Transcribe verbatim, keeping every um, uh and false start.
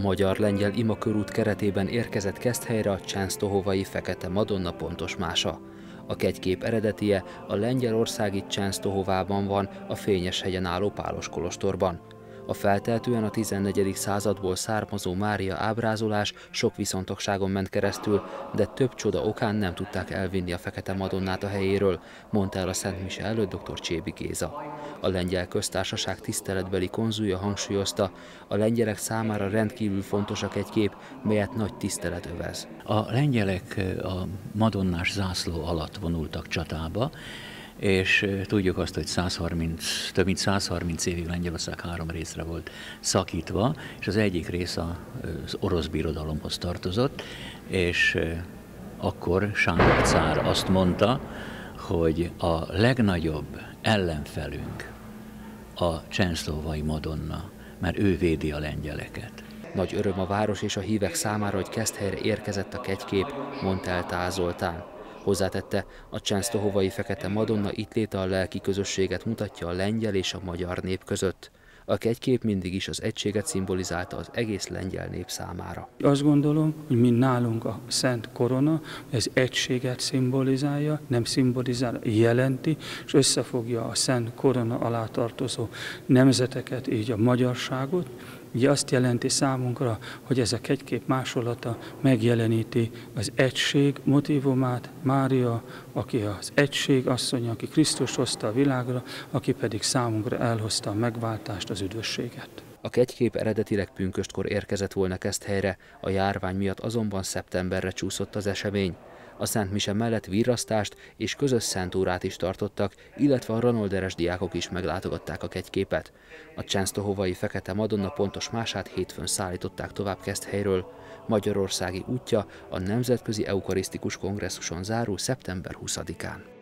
magyar-lengyel imakörút keretében érkezett Keszthelyre a csensztohovai Fekete Madonna pontosmása. A kegykép eredetie a lengyelországi Csensztohovában van, a Fényes-hegyen álló Pálos kolostorban. A feltehetően a tizennegyedik századból származó Mária ábrázolás sok viszontagságon ment keresztül, de több csoda okán nem tudták elvinni a Fekete Madonnát a helyéről, mondta el a Szent Mise előtt dr. Csébi Géza. A Lengyel Köztársaság tiszteletbeli konzulja hangsúlyozta, a lengyelek számára rendkívül fontos a kegykép, melyet nagy tisztelet övez. A lengyelek a madonnás zászló alatt vonultak csatába, és tudjuk azt, hogy százharminc, több mint százharminc évig Lengyelország három részre volt szakítva, és az egyik rész az orosz birodalomhoz tartozott, és akkor Sándor cár azt mondta, hogy a legnagyobb ellenfelünk a csensztohovai Madonna, mert ő védi a lengyeleket. Nagy öröm a város és a hívek számára, hogy Keszthelyre érkezett a kegykép, mondta el Tász Zoltán. Hozzátette, a csensztohovai Fekete Madonna itt léte a lelki közösséget mutatja a lengyel és a magyar nép között. A kegykép mindig is az egységet szimbolizálta az egész lengyel nép számára. Azt gondolom, hogy mi nálunk a Szent Korona, ez egységet szimbolizálja, nem szimbolizál, jelenti, és összefogja a Szent Korona alá tartozó nemzeteket, így a magyarságot. Ugye azt jelenti számunkra, hogy ez a kegykép másolata megjeleníti az egység motívumát, Mária, aki az egység asszonya, aki Krisztus hozta a világra, aki pedig számunkra elhozta a megváltást, az üdvösséget. A kegykép eredetileg pünköstkor érkezett volna Keszthelyre, a járvány miatt azonban szeptemberre csúszott az esemény. A Szent Mise mellett virrasztást és közös szentórát is tartottak, illetve a ranolderes diákok is meglátogatták a kegyképet. A csensztohovai Fekete Madonna pontosmását hétfőn szállították tovább Keszthelyről. Magyarországi útja a Nemzetközi Eukarisztikus Kongresszuson zárul szeptember huszadikán.